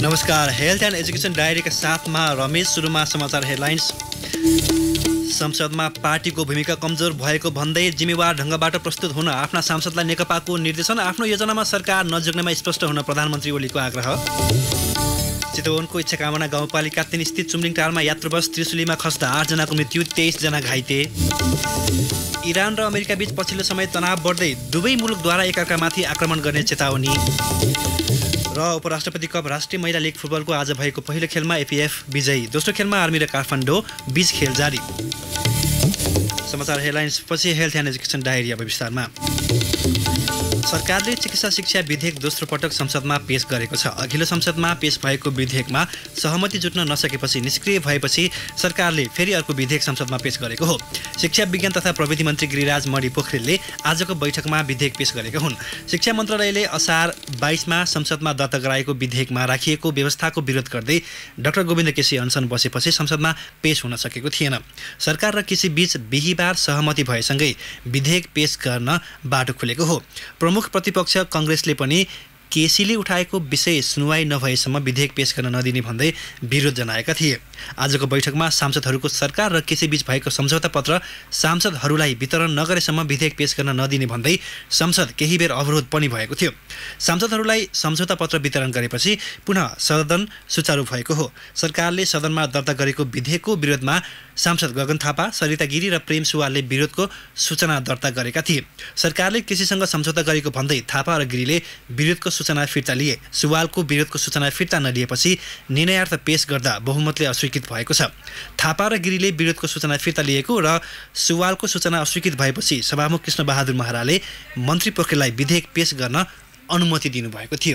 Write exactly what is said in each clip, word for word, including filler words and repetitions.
नमस्कार। Health and education डायरीका साथमा रमेश। सुरुमा समाचार हेडलाइन्स। संसदमा पार्टीको भूमिका कमजोर भएको भन्दै जिम्मेवार ढङ्गबाट प्रस्तुत हुन आफ्ना सांसदलाई नेकपाको निर्देशन। आफ्नो योजनामा सरकार नजोग्नेमा स्पष्ट हुन प्रधानमन्त्री ओलीको आग्रह। चितवनको इच्छाकामना गाउँपालिका तीन स्थित चुम्लिङ टारमा यात्रुबस त्रिशुलीमा खस्दा आठजनाको मृत्यु, तेइस जना घाइते। इरान र अमेरिका बीच पछिल्लो समय तनाव बढ्दै दुवै मुलुकद्वारा एकअर्कामाथि आक्रमण गर्ने चेतावनी। र उपराष्ट्रपति कप राष्ट्रिय महिला लिग फुटबलको आज भएको पहिलो खेलमा एपीएफ विजयी। दोस्रो खेलमा आर्मी र काठमाडौँ बीच खेल जारी। समाचार हेडलाइन्स पछि हेल्थ एन्ड एजुकेसन डायरी अब विस्तारमा। सरकारले चिकित्सा शिक्षा विधेयक दोस्रो पटक संसदमा पेश गरेको छ। अघिल्लो संसदमा पेश भएको विधेयकमा सहमति जुट्न नसकेपछि निष्क्रिय भएपछि सरकारले फेरि अर्को विधेयक संसदमा पेश गरेको हो। शिक्षा विज्ञान तथा प्रविधि मन्त्री गिरिराज मणि पोखरेलले आजको बैठकमा विधेयक पेश गरेका हुन्। शिक्षा मन्त्रालयले असार बाइसमा संसदमा दर्ता गराएको विधेयकमा राखिएको व्यवस्थाको विरोध गर्दै डाक्टर गोविन्द केसी अनसन बसेपछि संसदमा पेश हुन सकेको थिएन। सरकार र केसी बीच बिहिबार सहमति भएसँगै विधेयक पेश गर्न बाटो खुलेको हो। प्रमुख प्रतिपक्ष कांग्रेसले पनि केसीले उठाएको विषय सुनुवाई नभएसम्म विधेयक पेश गर्न नदिने भन्दै विरोध जनाएका थिए। आजको बैठकमा सांसदहरूको सरकार र केसी बीच भएको सम्झौता पत्र सांसदहरूलाई वितरण नगरेसम्म विधेयक पेश गर्न नदिने भन्दै संसद केही बेर अवरोध पनि भएको थियो। सांसदहरूलाई सम्झौता पत्र वितरण गरेपछि पुनः सदन सुचारू भएको हो। सरकारले सदनमा दर्ता गरेको विधेयकको विरोधमा सांसद गगन थापा, सरिता गिरी र प्रेम सुवालले विरोधको सूचना दर्ता गरेका थिए। सरकारले केसीसँग सम्झौता गरेको भन्दै थापा र गिरीले विरोधको सूचना फिर्ता लिए। सुवालको विरोधको सूचना फिर्ता नलिएपछि निर्णयार्थ पेश गर्दा बहुमतले अस्वीकृत भएको छ। थापा र गिरीले विरोधको सूचना फिर्ता लिएको र सुवालको सूचना अस्वीकृत भएपछि सभामुख कृष्ण बहादुर महराले मन्त्री पोखरेललाई विधेयक पेश गर्न अनुमति दिनुभएको थियो।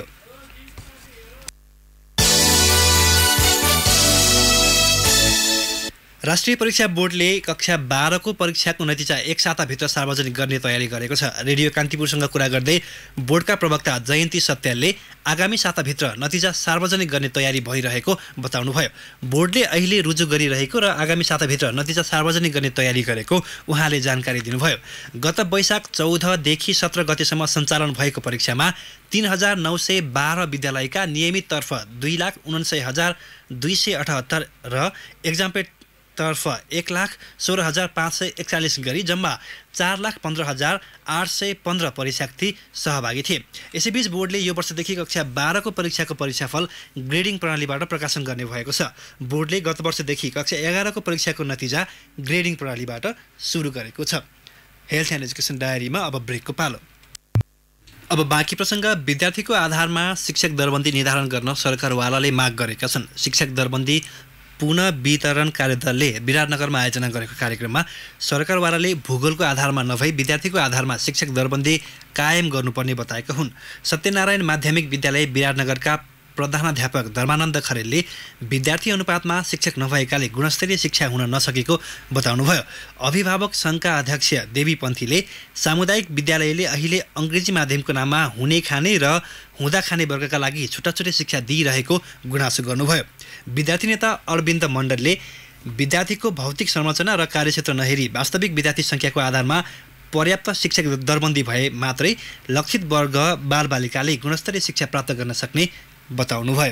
राष्ट्रिय परीक्षा बोर्डले कक्षा बाह्रको परीक्षाको नतिजा एक साताभित्र सार्वजनिक गर्ने तयारी गरेको छ। रेडियो कान्तिपुरसँग कुरा गर्दै बोर्डका प्रवक्ता जयन्ती सत्यालले आगामी साताभित्र नतिजा सार्वजनिक गर्ने तयारी भइरहेको बताउनुभयो। बोर्डले अहिले रुजु गरिरहेको र आगामी साताभित्र नतिजा सार्वजनिक गर्ने तयारी गरेको उहाँले जानकारी दिनुभयो। गत वैशाख चौधदेखि सत्र गतेसम्म सञ्चालन भएको परीक्षामा तीन हजार नौ सय बाह्र विद्यालयका नियमिततर्फ दुई लाख उनान्सय हजार दुई सय अठहत्तर र एक्जामपेड तर्फ एक लाख सोह्र हजार पाँच सय एकचालिस गरी जम्मा चार लाख पन्ध्र हजार आठ सय पन्ध्र परीक्षार्थी सहभागी थिए। यसैबीच बोर्डले यो वर्षदेखि कक्षा बाह्रको परीक्षाको परीक्षाफल ग्रेडिङ प्रणालीबाट प्रकाशन गर्ने भएको छ। बोर्डले गत वर्षदेखि कक्षा एघारको परीक्षाको नतिजा ग्रेडिङ प्रणालीबाट सुरु गरेको छ। हेल्थ एन्ड एजुकेसन डायरीमा अब ब्रेकको पालो। अब बाँकी प्रसङ्ग। विद्यार्थीको आधारमा शिक्षक दरबन्दी निर्धारण गर्न सरकारवालाले माग गरेका छन्। शिक्षक दरबन्दी पुनः वितरण कार्यदलले विराटनगरमा आयोजना गरेको कार्यक्रममा सरकारवालाले भूगोलको आधारमा नभई विद्यार्थीको आधारमा शिक्षक दरबन्दी कायम गर्नुपर्ने बताएका हुन्। सत्यनारायण माध्यमिक विद्यालय विराटनगरका प्रधानाध्यापक धर्मानन्द खरेलले विद्यार्थी अनुपातमा शिक्षक नभएकाले गुणस्तरीय शिक्षा हुन नसकेको बताउनुभयो। अभिभावक सङ्घका अध्यक्ष देवी पन्थीले सामुदायिक विद्यालयले अहिले अङ्ग्रेजी माध्यमको नाममा हुने खाने र हुँदा खाने वर्गका लागि छुट्टा छुट्टै शिक्षा दिइरहेको गुनासो गर्नुभयो। विद्यार्थी नेता अरविन्द मण्डलले विद्यार्थीको भौतिक संरचना र कार्यक्षेत्र नहेरी वास्तविक विद्यार्थी सङ्ख्याको आधारमा पर्याप्त शिक्षक दरबन्दी भए मात्रै लक्षित वर्ग बालबालिकाले गुणस्तरीय शिक्षा प्राप्त गर्न सक्ने बताउनुभयो।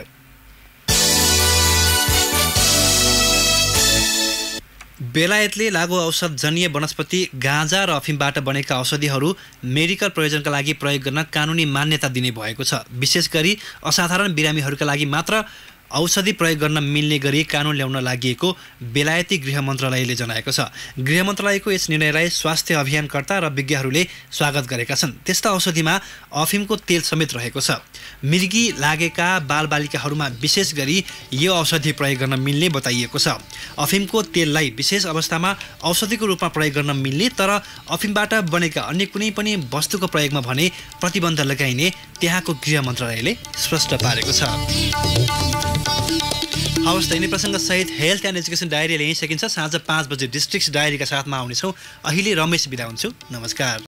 बेलायतले लागु औषधजन्य वनस्पति गाँजा र अफिमबाट बनेका औषधिहरू मेडिकल प्रयोजनका लागि प्रयोग गर्न कानुनी मान्यता दिने भएको छ। विशेष गरी असाधारण बिरामीहरूका लागि मात्र औषधि प्रयोग गर्न मिल्ने गरी कानुन ल्याउन लागि बेलायती गृह मन्त्रालयले जनाएको छ। गृह मन्त्रालयको यस निर्णयलाई स्वास्थ्य अभियानकर्ता र विज्ञहरूले स्वागत गरेका छन्। त्यस्ता औषधिमा अफिमको तेल समेत रहेको छ। मिर्गी लागेका बालबालिकाहरूमा विशेष गरी यो औषधि प्रयोग गर्न मिल्ने बताइएको छ। अफिमको तेललाई विशेष अवस्थामा औषधिको रूपमा प्रयोग गर्न मिल्ने, तर अफिमबाट बनेका अन्य कुनै पनि वस्तुको प्रयोगमा भने प्रतिबन्ध लगाइने त्यहाँको गृह मन्त्रालयले स्पष्ट पारेको छ। हवस्, दैनिक प्रसङ्ग सहित हेल्थ एन्ड एजुकेसन डायरी यहीँ सकिन्छ। साँझ पाँच बजे डिस्ट्रिक्ट डायरीका साथमा आउनेछौँ। अहिले रमेश बिदा हुन्छु। नमस्कार।